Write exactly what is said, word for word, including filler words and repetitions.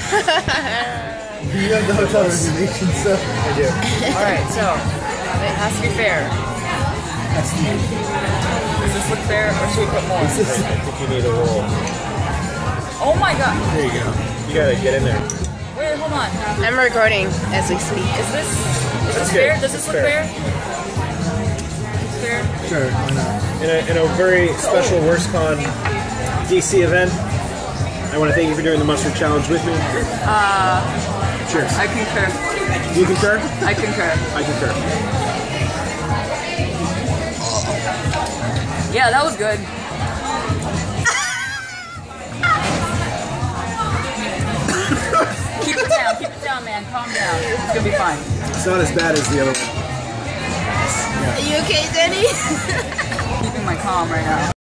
You have the hotel reservation, so I do. Alright, so it has to be fair. that's the Does this look fair or should we put more? I think you need a roll. Oh my god. There you go. You gotta get in there. Wait, hold on. I'm recording as we speak. Is this is That's this good. fair? Does this look Fair. fair? Fair? Sure, why not? In a, in a very special WurstCon D C event, I want to thank you for doing the mustard challenge with me. Uh, Cheers. I concur. Do you concur? I concur. I concur. Yeah, that was good. Keep it down, keep it down, man. Calm down. It's gonna be fine. It's not as bad as the other one. Are you okay, Denny? Keeping my calm right now.